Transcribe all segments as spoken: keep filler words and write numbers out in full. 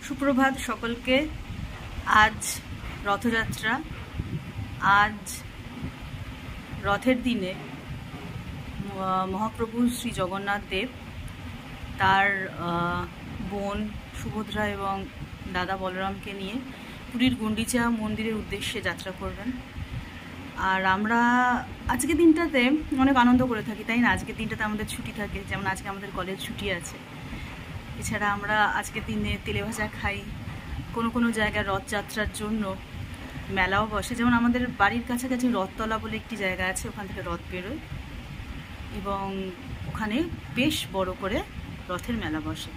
সুপ্রভাত সকলকে। আজ রথযাত্রা। আজ রথের দিনে মহাপ্রভু শ্রী জগন্নাথ দেব তার বোন সুভদ্রা এবং দাদা বলরামকে নিয়ে পুরীর গুন্ডিচা মন্দিরের উদ্দেশ্যে যাত্রা করবেন। আর আমরা আজকের দিনটাতে অনেক আনন্দ করে থাকি, তাই না? আজকের দিনটাতে আমাদের ছুটি থাকে, যেমন আজকে আমাদের কলেজ ছুটি আছে। এছাড়া আমরা আজকের দিনে তেলে ভাজা খাই। কোনো কোনো জায়গায় রথযাত্রার জন্য মেলাও বসে, যেমন আমাদের বাড়ির কাছাকাছি রথতলা বলে একটি জায়গা আছে, ওখান থেকে রথ বেরোয় এবং ওখানে বেশ বড় করে রথের মেলা বসে।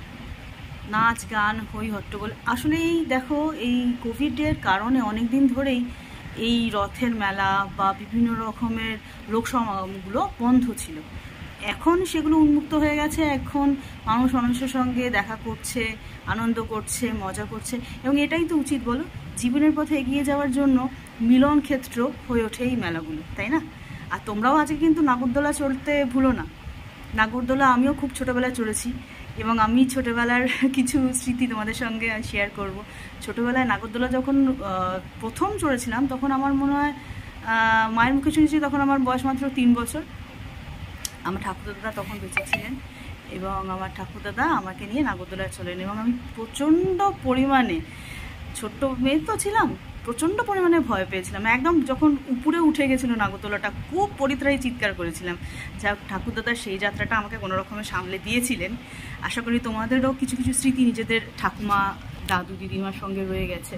নাচ গান হই হট্টগোল। আসলে এই দেখো, এই কোভিডের কারণে অনেক দিন ধরেই এই রথের মেলা বা বিভিন্ন রকমের লোক সমাগমগুলো বন্ধ ছিল। এখন সেগুলো উন্মুক্ত হয়ে গেছে। এখন মানুষ মানুষের সঙ্গে দেখা করছে, আনন্দ করছে, মজা করছে, এবং এটাই তো উচিত, বলো? জীবনের পথে এগিয়ে যাওয়ার জন্য মিলন ক্ষেত্র হয়ে ওঠে এই মেলাগুলো, তাই না? আর তোমরাও আজকে কিন্তু নাগরদোলা চড়তে ভুলো না। নাগরদোলা আমিও খুব ছোটোবেলায় চড়েছি, এবং আমি ছোটোবেলার কিছু স্মৃতি তোমাদের সঙ্গে শেয়ার করব। ছোটোবেলায় নাগরদোলা যখন প্রথম চড়েছিলাম, তখন আমার মনে হয় মায়ের মুখে শুনেছি, তখন আমার বয়স মাত্র তিন বছর। আমার ঠাকুরদাদা তখন বেঁচে ছিলেন, এবং আমার ঠাকুরদাদা আমাকে নিয়ে নাগরদোলায় চলেন, এবং আমি প্রচণ্ড পরিমাণে, ছোট্ট মেয়ে তো ছিলাম, প্রচণ্ড পরিমাণে ভয় পেয়েছিলাম। একদম যখন উপরে উঠে গেছিলো নাগরদোলাটা, খুব পরিত্রাহী চিৎকার করেছিলাম। যা ঠাকুরদাদা সেই যাত্রাটা আমাকে কোনো রকমে সামলে দিয়েছিলেন। আশা করি তোমাদেরও কিছু কিছু স্মৃতি নিজেদের ঠাকুমা, দাদু, দিদিমার সঙ্গে রয়ে গেছে।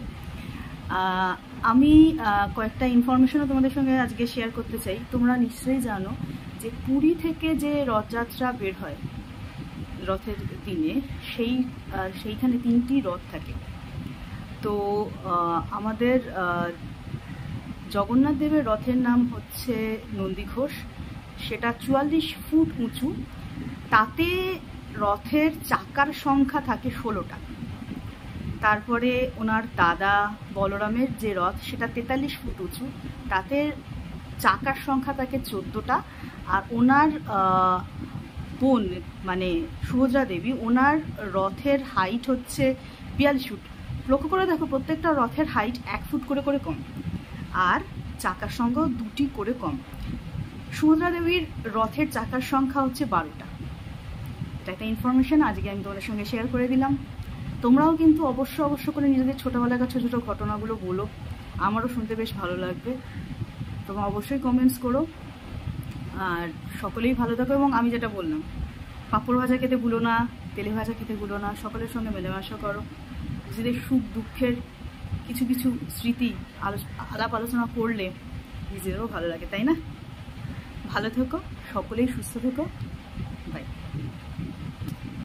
আমি কয়েকটা ইনফরমেশনও তোমাদের সঙ্গে আজকে শেয়ার করতে চাই। তোমরা নিশ্চয়ই জানো যে পুরী থেকে যে রথযাত্রা বের হয় রথের দিনে, সেই সেইখানে তিনটি রথ থাকে। তো আমাদের জগন্নাথ দেবের রথের নাম হচ্ছে নন্দীঘোষ। সেটা চুয়াল্লিশ ফুট উঁচু। তাতে রথের চাকার সংখ্যা থাকে ষোলোটা। তারপরে ওনার দাদা বলরামের যে রথ, সেটা তেতাল্লিশ ফুট উঁচু। তাতে চাকার সংখ্যা থাকে চোদ্দোটা। আর ওনার বোন মানে সুভদ্রা দেবী, ওনার রথের হাইট হচ্ছে বিয়াল্লিশ ফুট। লক্ষ্য করে দেখো, প্রত্যেকটা রথের হাইট এক ফুট করে করে কম, আর চাকার সংখ্যাও দুটি করে কম। সুভদ্রা দেবীর রথের চাকার সংখ্যা হচ্ছে বারোটা। এটা একটা ইনফরমেশন আজকে আমি তোমাদের সঙ্গে শেয়ার করে দিলাম। তোমরাও কিন্তু অবশ্য অবশ্য করে নিজেদের ছোটোবেলাকার ছোটো ছোটো ঘটনাগুলো বলো, আমারও শুনতে বেশ ভালো লাগবে। তোমরা অবশ্যই কমেন্টস করো। আর সকলেই ভালো থাকো, এবং আমি যেটা বললাম, পাঁপড় ভাজা খেতে ভুলো না, তেলে ভাজা খেতে ভুলো না। সকলের সঙ্গে মেলামেশা করো। নিজেদের সুখ দুঃখের কিছু কিছু স্মৃতি আলাপ আলোচনা করলে নিজেদেরও ভালো লাগে, তাই না? ভালো থেকো, সকলেই সুস্থ থেকো।